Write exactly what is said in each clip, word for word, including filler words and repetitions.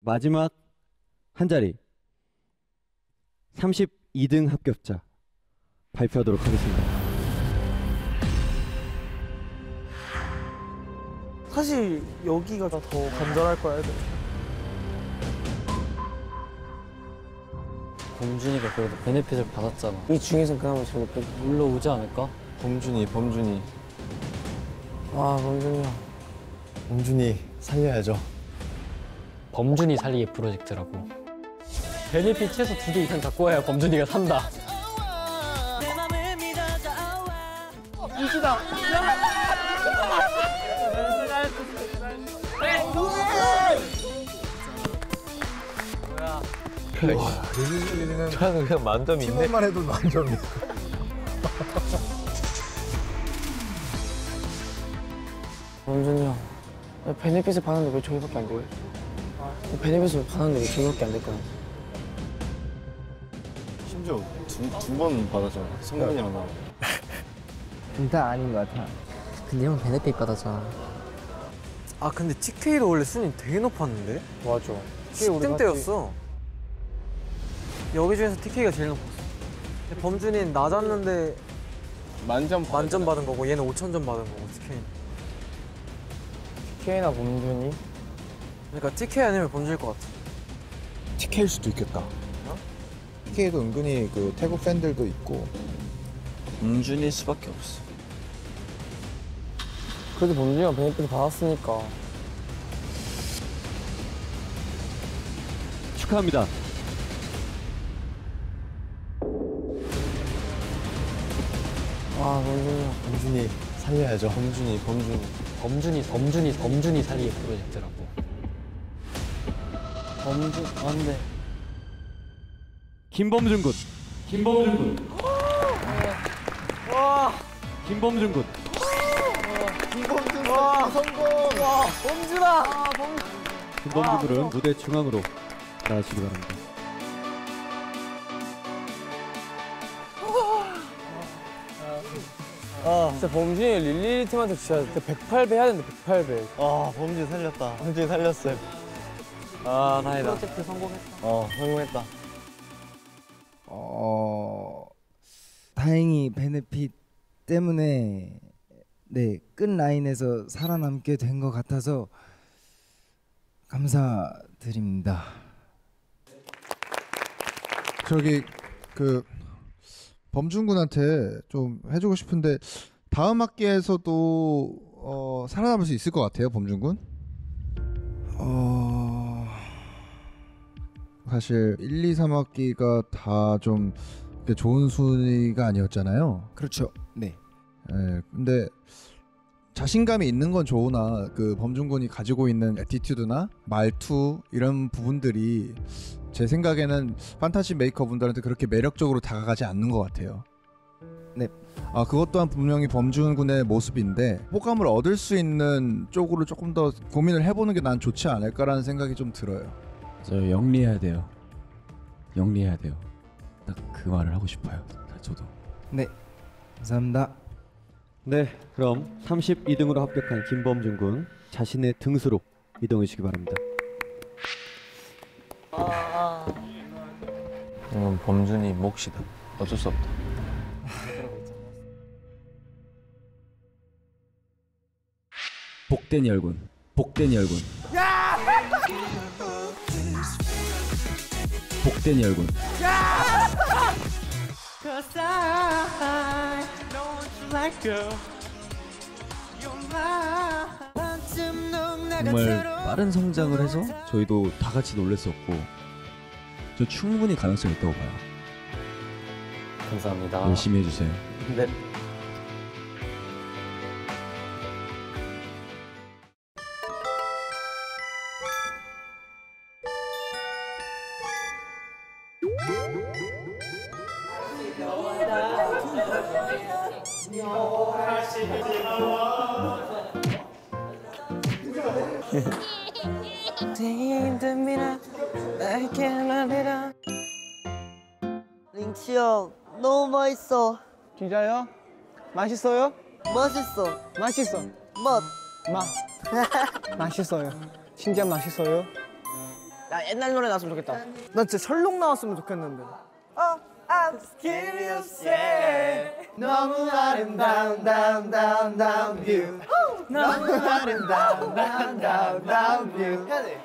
마지막 한 자리 삼십이 등 합격자 발표하도록 하겠습니다. 사실 여기가 더 간절할 거야. 애들. 범준이가 그래도 베네핏을 받았잖아. 이 중에서 그나마 제일 높게 올라오지 않을까? 범준이, 범준이. 아, 범준이야. 범준이 살려야죠. 범준이 살리기 프로젝트라고. 베네핏 최소 두 개 이상 갖고 와야 범준이가 산다. 이기다. 와, 저는 그냥 만점이 있네. 팀원만 해도 만점이야. 범준이 형, 베네핏을 받았는데 왜 저희밖에 안 돼요? 베네핏을 받았는데 왜 저희밖에 안 될까요? 심지어 두 번 받았잖아. 성민이랑 나. 일단 아닌 것 같아. 근데 형 베네핏 받았잖아. 아 근데 티케이도 원래 순위 되게 높았는데? 맞아. 십 등대였어. 여기 중에서 티케이가 제일 높았어. 근데 범준이는 낮았는데 만점 만점 받은 거고 얘는 오천 점 받은 거고 티케이는. 티케이나 범준이? 그러니까 티케이 아니면 범준일 것 같아. 티케이일 수도 있겠다. 어? 티케이도 은근히 그 태국 팬들도 있고. 범준일 수밖에 없어. 그래도 범준이가 베네핏을 받았으니까. 축하합니다. 아, 범준이 형. 범준이 살려야죠. 범준이, 범준이. 범준이, 범준이, 범준이 살리기 프로젝트라고. 범준, 안 돼. 김범준 군. 김범준 군. 와. 김범준 군. 김범준 성공! 와, 범준아. 아, 범... 김범준 군은 무대 중앙으로 나와주시기 바랍니다. 아, 진짜 범준이 릴리 팀한테 진짜 백팔 배 해야 되는데, 백팔 배. 아, 범준이 살렸다. 범준이 살렸어요. 아, 다행이다. 프로젝트 성공했다. 어, 성공했다. 어... 다행히 베네핏 때문에 네, 끝 라인에서 살아남게 된 것 같아서 감사드립니다. 저기 그 범준 군한테 좀 해주고 싶은데 다음 학기에서도 어, 살아남을 수 있을 것 같아요, 범준 군? 어... 사실 일, 이, 삼 학기가 다 좀 좋은 순위가 아니었잖아요. 그렇죠. 네. 예, 근데 자신감이 있는 건 좋으나 그 범준 군이 가지고 있는 애티튜드나 말투 이런 부분들이 제 생각에는 판타지 메이커 분들한테 그렇게 매력적으로 다가가지 않는 것 같아요. 네. 아, 그것 또한 분명히 범준 군의 모습인데 호감을 얻을 수 있는 쪽으로 조금 더 고민을 해보는 게 난 좋지 않을까라는 생각이 좀 들어요. 저 영리해야 돼요. 영리해야 돼요. 딱 그 말을 하고 싶어요. 저도. 네. 감사합니다. 네, 그럼 삼십이 등으로 합격한 김범준 군 자신의 등수로 이동해 주시기 바랍니다. 이건 범준이 몫이다. 어쩔 수 없다. 복된 열군. 복된 열군. 복된 열군. 정말 빠른 성장을 해서 저희도 다 같이 놀랬었고 저 충분히 가능성이 있다고 봐요. 감사합니다. 열심히 해주세요. 네. 링치 형 너무 맛있어. 진짜요? 맛있어요? 맛있어. 맛있어. 맛. 마. 맛있어요. 진짜 맛있어요? 야 옛날 노래 나왔으면 좋겠다. 난 진짜 철록 나왔으면 좋겠는데. 너무 아름다운 다운 다운 다운 뷰. 너무 아름다운 다운 다운 다운 뷰. 해야 돼.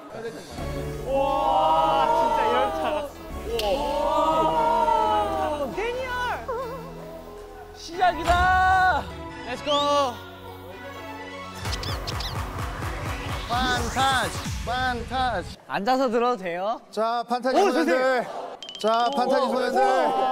와 진짜 이럴 줄 알았어. 데니얼. 시작이다. Let's go. 판타지, 판타지. 앉아서 들어도 돼요? 자, 판타지 소년들. 자, 판타지 소년들.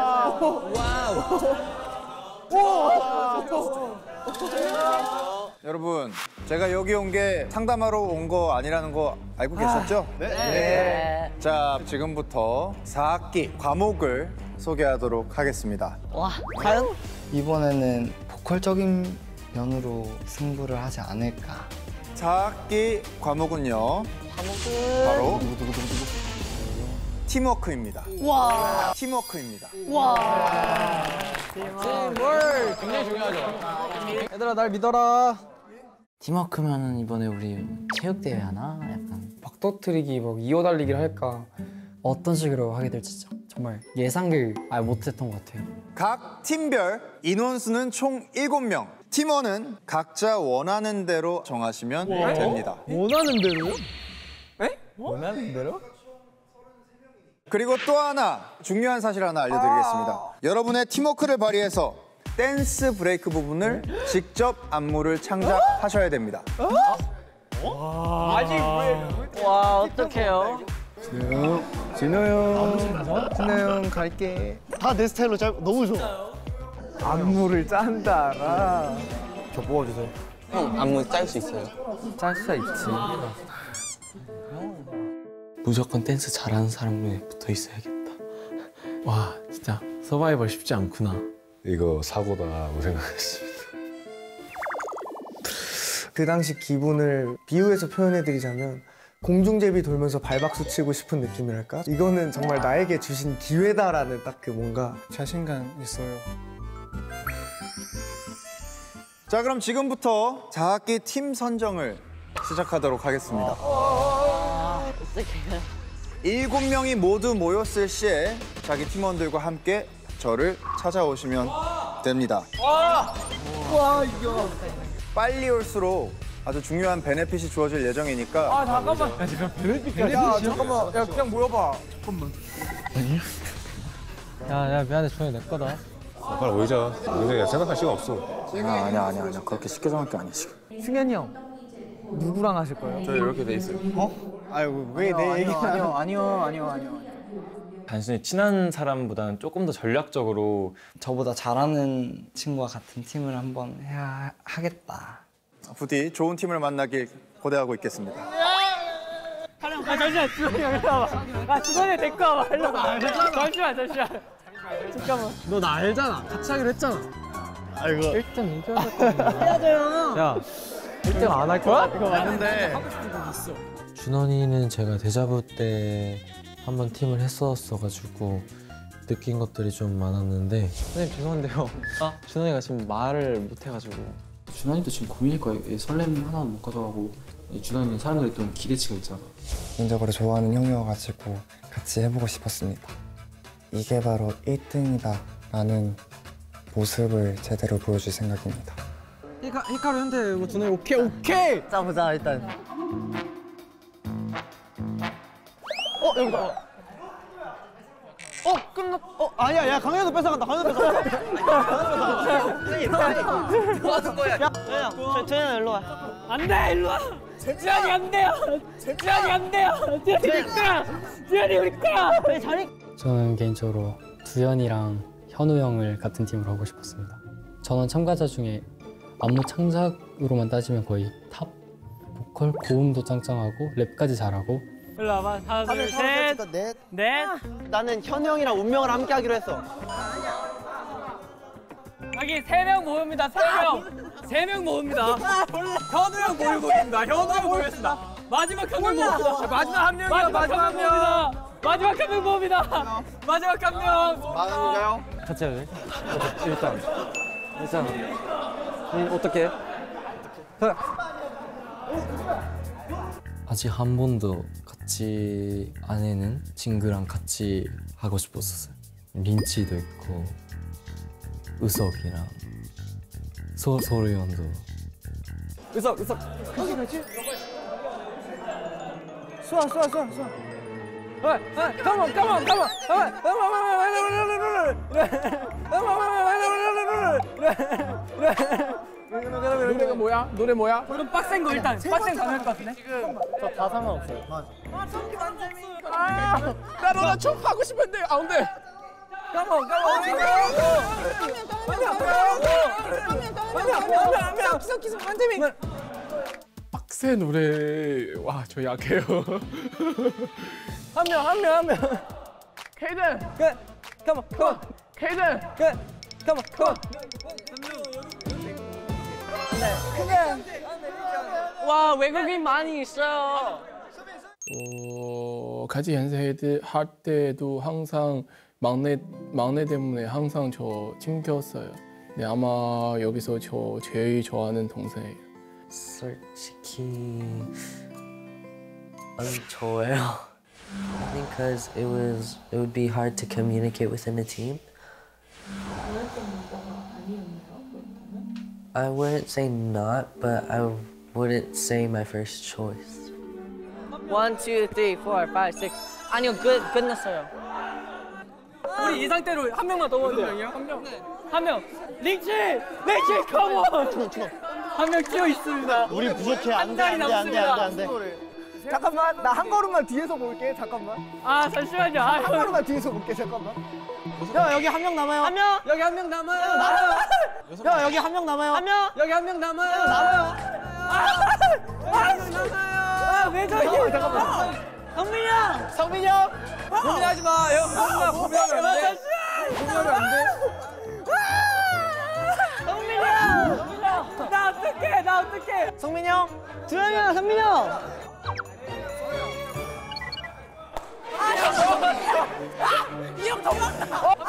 여러분, 제가 여기 온 게 상담하러 온 거 아니라는 거 알고 계셨죠? 네. 자, 지금부터 사 학기 과목을 소개하도록 하겠습니다. 와, 과연? 이번에는 보컬적인 면으로 승부를 하지 않을까. 사 학기 과목은요. 과목은 바로 팀워크입니다. 와, 팀워크입니다. 와. 팀워크 굉장히 중요하죠. 얘들아 날 믿어라. 팀워크면은 이번에 우리 체육대회 하나? 약간 막 터뜨리기, 막 이어달리기를 할까? 어떤 식으로 하게 될지 정말 예상을 아예 못했던 것 같아요. 각 팀별 인원수는 총 일곱 명. 팀원은 각자 원하는 대로 정하시면 됩니다. 원하는 대로요? 에? 원하는 대로? 그리고 또 하나 중요한 사실 하나 알려드리겠습니다. 여러분의 팀워크를 발휘해서 댄스 브레이크 부분을 직접 안무를 창작하셔야 됩니다. 아직 왜? 와, 어떡해요? 진호 형, 진호 형 갈게. 다 내 스타일로 잘 너무 좋아. 안무를 짠다라. 저 뽑아주세요. 형 안무 짤 수 있어요? 짤 수 있지. 무조건 댄스 잘하는 사람에 붙어 있어야겠다. 와 진짜 서바이벌 쉽지 않구나. 이거 사고다라고 생각했습니다. 그 당시 기분을 비유해서 표현해드리자면 공중제비 돌면서 발박수 치고 싶은 느낌이랄까? 이거는 정말 나에게 주신 기회다라는 딱 그 뭔가 자신감 있어요. 자, 그럼 지금부터 사 학기 팀 선정을 시작하도록 하겠습니다. 어떡해요? 일곱 명이 모두 모였을 시에 자기 팀원들과 함께 저를 찾아오시면 됩니다. 와 이거. 빨리 올수록 아주 중요한 베네핏이 주어질 예정이니까 아 잠깐만. 야 지금 베네핏까지. 야 잠깐만. 야 그냥 모여봐. 잠깐만. 야야 미안해 조용히 내 거다. 빨리 모이자. 근데 생각할 시간 없어. 아니야 아니야 아니야 아니야 그렇게 쉽게 정할 게 아니야 지금. 승현이 형 누구랑 하실 거예요? 저 이렇게 돼 있어요. 아유 왜 내 얘기 아니요 아니요 아니요 아니요 단순히 친한 사람보다는 조금 더 전략적으로 저보다 잘하는 친구와 같은 팀을 한번 해야 하겠다. 부디 좋은 팀을 만나길 고대하고 있겠습니다. 아 잠시만 주선이 형 일로 와봐. 아 주선이 데리고 와봐 일로 와봐. 잠시만 잠시만. 잠깐만. 너 나 알잖아. 같이 하기로 했잖아. 아이고. 일 등 이겨야 될 거 아니야. 해야죠. 야 일 등 안 할 거야? 이거 맞는데. 준원이는 제가 데자부 때 한번 팀을 했었어가지고 느낀 것들이 좀 많았는데. 선생님 죄송한데요. 아 준원이가 지금 말을 못 해가지고. 준원이도 지금 고민일 거예요. 설렘 하나는 못 가져가고 준원이는 사람들이 좀 기대치가 있잖아. 개인적으로 좋아하는 형이어가지고 같이 해보고 싶었습니다. 이게 바로 일 등이다 라는 모습을 제대로 보여줄 생각입니다. 히카, 히카루 현대 뭐 준원이 오케이 오케이! 자, 보자, 일단. 어, 여기다. 어 끝났.. 어 아니야 야 강현도 뺏어간다. 강현도 뺏어간다. 뭐 하는 거야? 야, 야, 재현아, 일로 와. 안 돼! 일로 와! 지현이 안 돼요! 지현이 안 돼요! 지현이 우리 거야! 지현이 우리 거야! 왜 자리? 저는 개인적으로 두현이랑 현우 형을 같은 팀으로 하고 싶었습니다. 전원 참가자 중에 안무 창작으로만 따지면 거의 탑? 보컬 고음도 짱짱하고 랩까지 잘하고. 일로 와봐. 하나 둘 셋 넷. 넷. 나는 현우 형이랑 운명을 함께 하기로 했어. 여기 세 명 모입니다. 세 명. 세 명 모입니다. 현우 형 모이고 있습니다. 현우 형 모였습니다. 마지막 한 명 모읍니다. 마지막 한 명이야. 마지막 한 명. 마지막 한 명 모읍니다. 마지막 한 명. 맞는가요? 같이 해야 돼. 일단 일단 음, 어떻게? 아직 한 번도 같이 아내는 징그랑 같이 하고 싶었었어요. 린치도 있고 의석이랑 소 소리원도. 의석 의석. 같이 같이. 수아 수아 수아 수아. 어, 어, come on, come on, come on, 노래가 뭐야? 노래 뭐야? 그럼 빡센 거 일단 빡센 거 할 것 같은데? 지금 저 다 상관없어요. 맞아. 아, 나 너랑 춤 하고 싶은데 아 근데. Come on, come on. 빡센 노래 와 저 약해요. 한 명, 한 명, 한 명. 케이든. 끝. Come on, come on. 케이든. 끝. Come on, come on. 와 외국인 많이 있어요. 어, 같이 연습할 때도 항상 막내 막내 때문에 항상 저 챙겼어요. 네, 아마 여기서 저 제일 좋아하는 동생이에요. 솔직히 안 좋아요. I think because it was it would be hard to communicate within a team. I wouldn't say not, but I wouldn't say my first choice. One, two, three, four, five, six. 아니요, 끝 끝났어요. 우리 예상대로 한 명만 더 오면 돼요. 한 명. 한 명. 링치! 링치 컴온! 한 명 뛰어 있습니다. 우리 부족해. 안 돼, 안 돼, 안 돼, 안 돼, 안 돼. 잠깐만, 나 한 걸음만 뒤에서 볼게. 잠깐만. 아, 잠시만요. 아, 한 걸음만 뒤에서 볼게. 잠깐만. 야, 여기 한 명 남아요. 한 명. 여기 한 명 남아요. 남아요. 야, 여기 한 명 남아요. 한 명. 여기 한 명 남아요. 남아요. 한 명 남아요. 아, 왜 저기? 잠깐만. 성민이 형. 성민이 형. 고민하지 마. 형, 고민하, 고민하면 안 돼. 고민하면 안 돼. 성민이 형. 나 어떡해, 나 어떡해. 성민이 형. 주현이 형, 성민이 형. 이 형 도망가!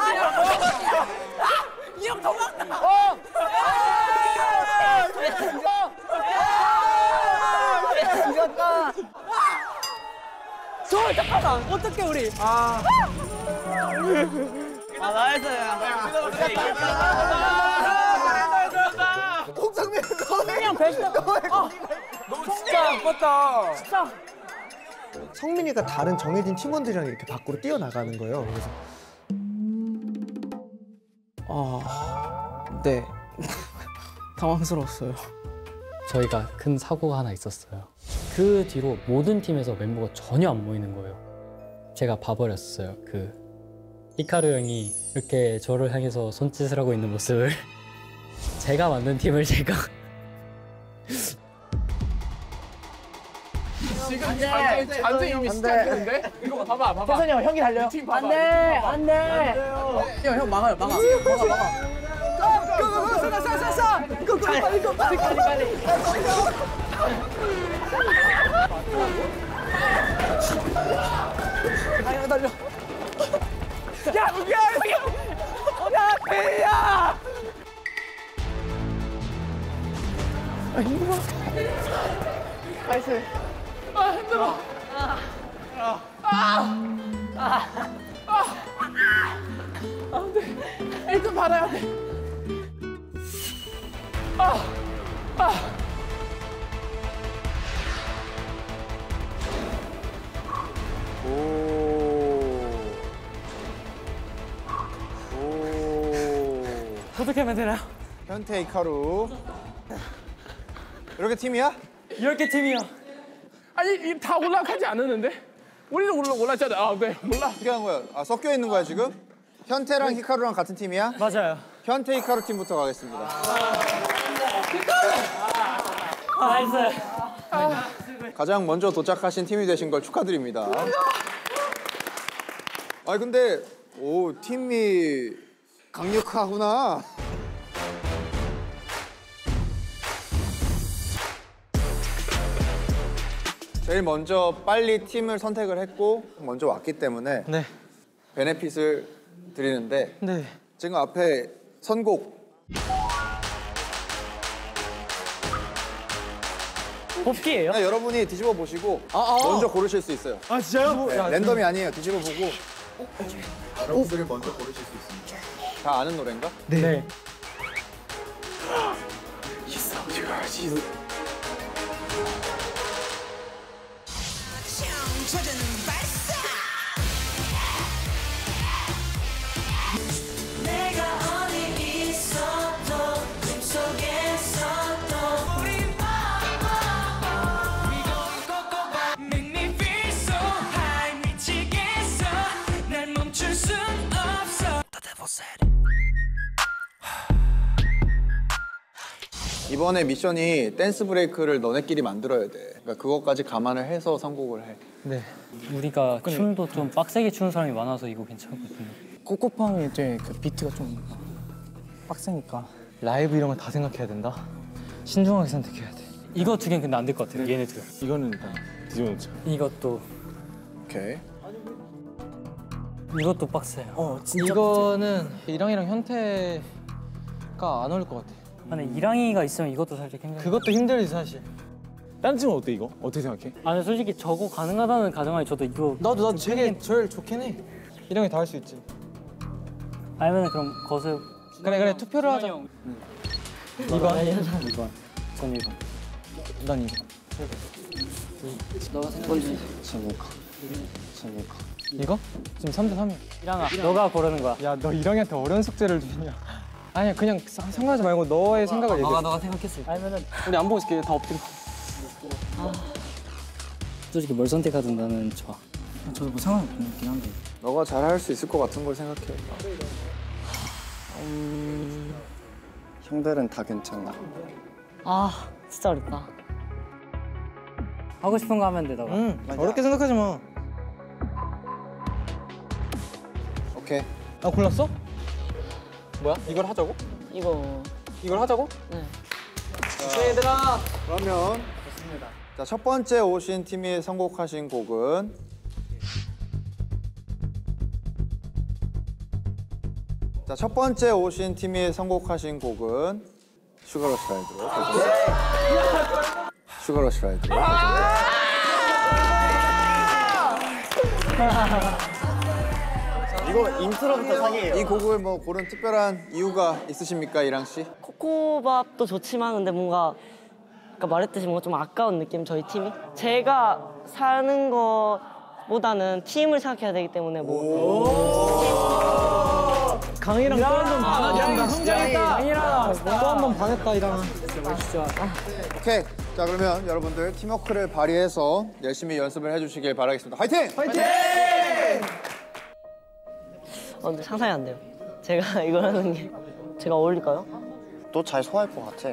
이 형 도망가! 어! 이겼다! 저 잠깐만! 어떡해 우리! 아... 아 나이스! 홍성민! 성민이 형 배신다! 너무 진짜 아팠다! 진짜! 성민이가 다른 정해진 팀원들이랑 이렇게 밖으로 뛰어나가는 거예요. 그래서 아... 네. 당황스러웠어요. 저희가 큰 사고가 하나 있었어요. 그 뒤로 모든 팀에서 멤버가 전혀 안 모이는 거예요. 제가 봐버렸어요. 그 히카루 형이 이렇게 저를 향해서 손짓을 하고 있는 모습을. 제가 만든 팀을 제가 지금 완전 완전 이미 시작했는데? 이거 봐봐, 봐봐. 태선이 형, 형이 달려요. 팀 봐봐. 안 돼, 안 돼. 형, 형 막아요, 막아. 막아, 막아. 쏴, 쏴, 쏴, 쏴. 이거, 이거, 이거, 빨리, 빨리, 빨리. 아니, 달려. 야, 여기야, 여기. 야, 배야. 아, 힘들어. 나이스. 아, 힘들어. 아. 아. 아. 아. 안 돼. 일단 받아야 돼. 아. 아. 어떻게 하면 되나요? 현태, 히카루. 이렇게 팀이야? 이렇게 팀이요. 아니, 다 올라가지 않았는데? 우리는 올라 올랐잖아. 아, 네, 몰라. 어떻게 하는 거야? 아, 섞여 있는 거야, 지금? 현태랑 히카루랑 같은 팀이야? 맞아요. 현태, 히카루 팀부터 가겠습니다. 나이스. 가장 먼저 도착하신 팀이 되신 걸 축하드립니다. 아, 근데 오, 팀이 강력하구나. 제일 먼저 빨리 팀을 선택을 했고 먼저 왔기 때문에 네. 베네핏을 드리는데 네. 지금 앞에 선곡 뽑기예요? 네, 여러분이 뒤집어 보시고 아, 아. 먼저 고르실 수 있어요. 아 진짜요? 네, 야, 랜덤이 아니에요. 뒤집어 보고 여러분들이 먼저 고르실 수 있습니다. 다 아는 노래인가? 네. 이번에 미션이 댄스 브레이크를 너네끼리 만들어야 돼. 그러니까 그것까지 감안을 해서 선곡을 해. 네. 우리가 춤도 좀 빡세게 추는 사람이 많아서 이거 괜찮거든요. 꼬꼬팡이 이제 그 비트가 좀 빡세니까 라이브 이런 거 다 생각해야 된다. 신중하게 선택해야 돼. 이거 두 개는 근데 안 될 것 같아요. 얘네 둘. 이거는 일단 뒤집어 놓자. 이것도 오케이. 이것도 빡세요. 어, 진짜 이거는 이랑이랑 현태가 안 어울릴 것 같아. 아니 이랑이가 있으면 이것도 살짝 힘들어. 그것도 힘들지 사실. 딴 팀은 어때 이거? 어떻게 생각해? 아니 솔직히 저거 가능하다는 가정하에 저도 이거 나도 나도 되게 제일 좋긴 해. 이랑이 다 할 수 있지. 아니면 그럼 거습. 그래 그래 투표를 하자. 이 번. 이 번. 전 일 번. 난 이 번. 너가 생각해. 진우가. 진우가. 이거? 지금 삼 대 삼이야. 이랑아, 너가 고르는 거야. 야, 너 이랑이한테 어려운 숙제를 주냐? 아니야, 그냥 사- 생각하지 말고 너의 생각을 얘기해. 너가 너가 생각했을 때. 아니면은 우리 안 보고 있을게. 다 엎드려. 솔직히 뭘 선택하든 나는 좋아. 저도 뭐 상관없긴 한데. 너가 잘 할 수 있을 것 같은 걸 생각해. 음... 형들은 다 괜찮나? 아, 진짜 어렵다. 하고 싶은 거 하면 돼, 너가. 응, 어렵게 생각하지 마. 오케이. 아, 골랐어? 뭐야? 이걸 하자고? 이거. 이걸 하자고? 네. 자, 얘들아. 그러면 자, 첫 번째 오신 팀이 선곡하신 곡은 자, 첫 번째 오신 팀이 선곡하신 곡은 슈가러쉬 라이드로 결정. 슈가러쉬 라이드로 결정. 이거 인트로부터 사기예요. 이 곡을 뭐 고른 특별한 이유가 있으십니까, 이랑 씨? 코코밥도 좋지만 근데 뭔가 아까 말했듯이 뭔가 좀 아까운 느낌, 저희 팀이. 제가 사는 것보다는 팀을 생각해야 되기 때문에 뭐 강이랑 또 한 번 반했다. 진짜. 강이랑 또 한 번 반했다, 이랑. 진짜. 오케이. 자, 그러면 여러분들 팀워크를 발휘해서 열심히 연습을 해주시길 바라겠습니다. 화이팅! 화이팅! 어, 근데 상상이 안 돼요. 제가 이걸 하는 게 제가 어울릴까요? 또 잘 소화할 것 같아.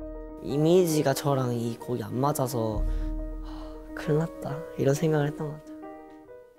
이미지가 저랑 이 곡이 안 맞아서 하, 큰일 났다 이런 생각을 했던 것 같아요.